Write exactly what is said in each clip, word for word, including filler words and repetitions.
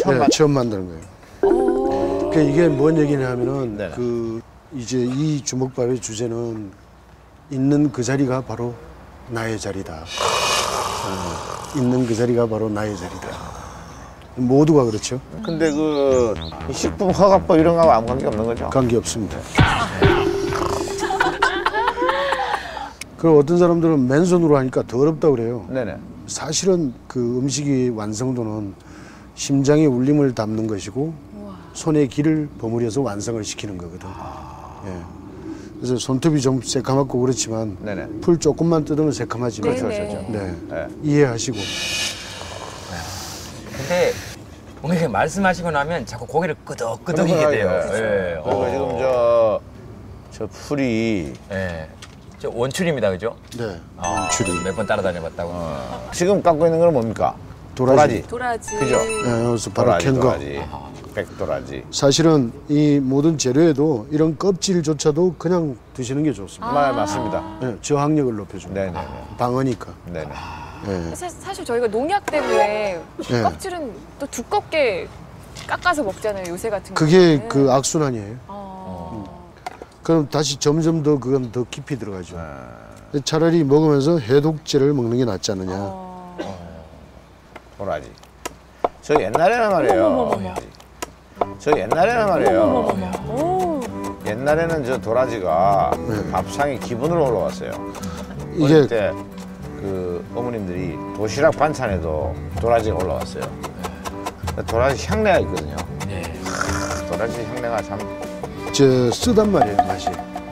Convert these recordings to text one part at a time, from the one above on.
처음, 네, 만... 처음 만드는 거예요. 그 이게 뭔 얘기냐면은 네네. 그 이제 이 주먹밥의 주제는 있는 그 자리가 바로 나의 자리다. 어, 있는 그 자리가 바로 나의 자리다. 모두가 그렇죠. 근데 그 식품 허가법 이런 거하고 아무 관계 없는 거죠? 관계 없습니다. 그리고 어떤 사람들은 맨손으로 하니까 더럽다 그래요. 네네. 사실은 그 음식의 완성도는 심장의 울림을 담는 것이고 우와. 손의 기를 버무려서 완성을 시키는 거거든. 아... 예. 그래서 손톱이 좀 새카맣고 그렇지만 네네. 풀 조금만 뜯으면 새카마지만 그렇죠, 그렇죠. 네. 네. 이해하시고. 근데 뭔가 말씀하시고 나면 자꾸 고개를 끄덕끄덕이게 돼요. 예. 그리고 어. 지금 저, 저 풀이 예. 저 원출입니다, 그죠? 네. 아, 원출이 몇 번 따라다녀봤다고. 어. 지금 갖고 있는 건 뭡니까? 도라지. 도라지. 그죠? 네, 여기서 바로 캔 거. 도라지. 백도라지. 사실은 이 모든 재료에도 이런 껍질조차도 그냥 드시는 게 좋습니다. 아 맞습니다. 네, 저항력을 높여줍니다. 네네네. 방어니까. 네네. 네. 사실, 사실 저희가 농약 때문에 네. 껍질은 또 두껍게 깎아서 먹잖아요, 요새 같은 경우는. 그게 그 악순환이에요. 아... 음. 그럼 다시 점점 더 그건 더 깊이 들어가죠. 아... 차라리 먹으면서 해독제를 먹는 게 낫지 않느냐. 아... 도라지. 저 옛날에는 말이에요. 어머머머머. 저 옛날에는 말이에요. 어머머머머. 옛날에는 저 도라지가 네. 밥상에 기본으로 올라왔어요. 이게 때 그 어머님들이 도시락 반찬에도 도라지가 올라왔어요. 도라지 향내가 있거든요. 네. 하, 도라지 향내가 참. 저 쓰단 말이에요, 맛이.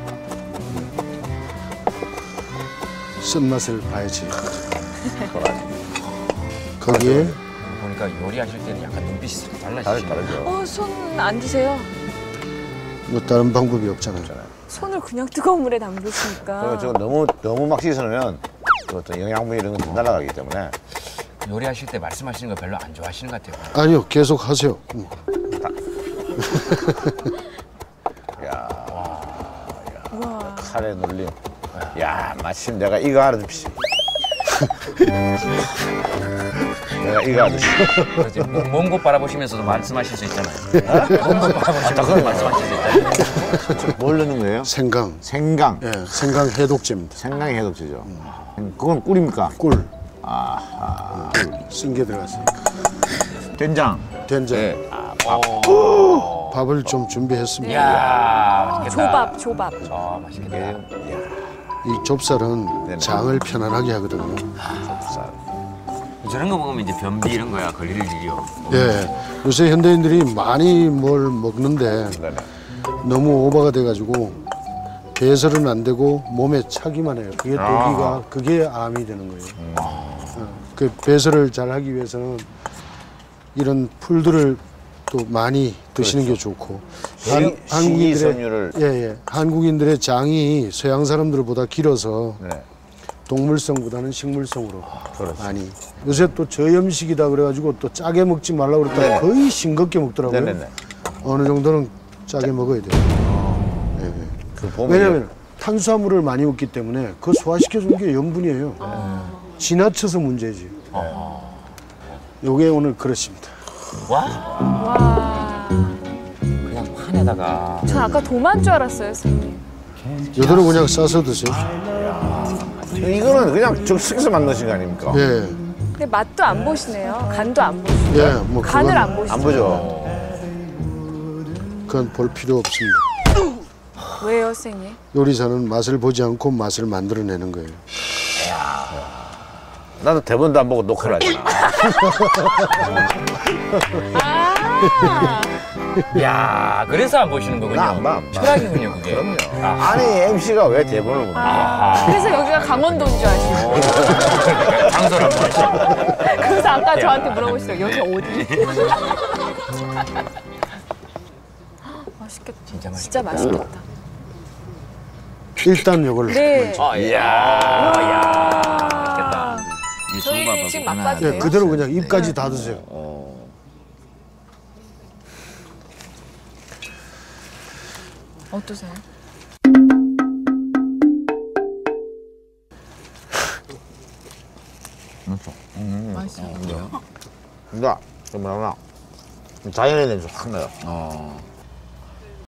쓴 맛을 봐야지. 도라지. 거기에 보니까 요리하실 때는 약간 눈빛이 달라지시죠. 다르죠. 어, 손 안 드세요? 뭐 다른 방법이 없잖아요. 손을 그냥 뜨거운 물에 담그시니까. 저 너무 너무 막 씻으면 그 어떤 영양분 이런 건 날아가기 때문에. 요리하실 때 말씀하시는 거 별로 안 좋아하시는 것 같아요. 아니요, 계속 하세요. 야, 야, 칼에 눌림. 야, 마침 내가 이거 알아듣지. 내가 이거 알아듣지. 먼 곳 바라보시면서도 말씀하실 수 있잖아요. 먼 곳 바라보시면서 말씀하실 수 있잖아요. 뭘 넣는 거예요? 생강. 생강. 예, 생강 해독제입니다. 생강이 해독제죠. 음. 그건 꿀입니까? 꿀. 아, 꿀. 쓴 게 들어갔어요. 된장. 된장. 네. 아, 밥. 밥을 좀 준비했습니다. 이야, 맛있겠다. 조밥, 조밥. 아, 맛있겠다. 이야. 이 좁쌀은 네네. 장을 편안하게 하거든요. 좁쌀. 저런 거 먹으면 이제 변비 이런 거야 걸릴 일이요. 예, 요새 현대인들이 많이 뭘 먹는데 네네. 너무 오버가 돼가지고 배설은 안 되고 몸에 차기만 해요. 그게 독이가 아. 그게 암이 되는 거예요. 음. 어, 그 배설을 잘 하기 위해서는 이런 풀들을 또 많이 드시는 그렇죠. 게 좋고 한, 한국인들의 예, 예, 한국인들의 장이 서양 사람들보다 길어서 네. 동물성보다는 식물성으로 아, 많이 요새 또 저염식이다 그래가지고 또 짜게 먹지 말라고 그랬다가 거의 싱겁게 먹더라고요. 네네네. 어느 정도는 짜게 짜... 먹어야 돼요. 아... 네. 그 왜냐하면 탄수화물을 많이 먹기 때문에 그 소화시켜주는 게 염분이에요. 아... 지나쳐서 문제지. 아... 요게 오늘 그렇습니다. 와? 와. 그냥 판에다가. 전 아까 도마인 줄 알았어요, 선생님. 요대로 그냥 싸서 드세요. 이거는 그냥 즉석에서 만드신 거 아닙니까? 예. 근데 맛도 안 보시네요. 간도 안 보시고. 예, 뭐 간을 안 보시죠. 안 보죠. 그건 볼 필요 없습니다. 왜요, 선생님? 요리사는 맛을 보지 않고 맛을 만들어내는 거예요. 나도 대본도 안 보고 녹화를 하잖아. 아 야, 그래서 안 보시는 거군요. 나 안 봐, 안 봐. 철학이군요, 그게. 그럼요. 아, 아니, 엠씨가 왜 대본을 못 봐? 아, 그래서 여기가 강원도인 줄 아시고. 장소를 안 보시고. 그래서 아까 저한테 물어보시더라고요. 여기 어디? 맛있겠다. 진짜 맛있겠다. 진짜 맛있겠다. 일단 요걸 네. 아, 이야. 야. 맛있겠다. 저희 지금 맛봐도 돼요? 예, 그대로 그냥 입까지 다 드세요. 어. 어떠세요? 맛있어. 맛있어요. 나, 좀 나나. 자연의 냄새 확 나요. 어.